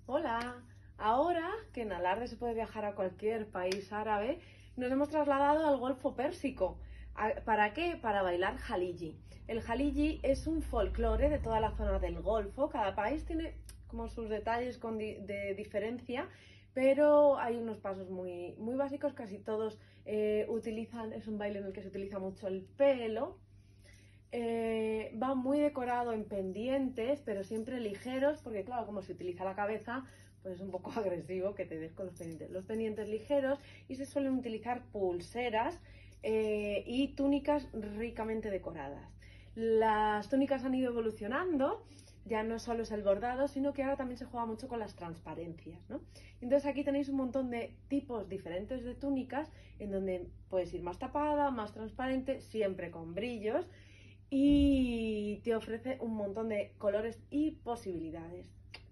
Hola, ahora que en Alarde se puede viajar a cualquier país árabe, nos hemos trasladado al Golfo Pérsico. ¿Para qué? Para bailar Jaliji. El Jaliji es un folclore de toda la zona del Golfo. Cada país tiene como sus detalles de diferencia, pero hay unos pasos muy básicos. Casi todos utilizan, es un baile en el que se utiliza mucho el pelo. Va muy decorado en pendientes, pero siempre ligeros, porque claro, como se utiliza la cabeza, pues es un poco agresivo que te des con los pendientes. Los pendientes ligeros, y se suelen utilizar pulseras y túnicas ricamente decoradas. Las túnicas han ido evolucionando, ya no solo es el bordado, sino que ahora también se juega mucho con las transparencias, ¿no? Entonces aquí tenéis un montón de tipos diferentes de túnicas, en donde puedes ir más tapada, más transparente, siempre con brillos, y te ofrece un montón de colores y posibilidades.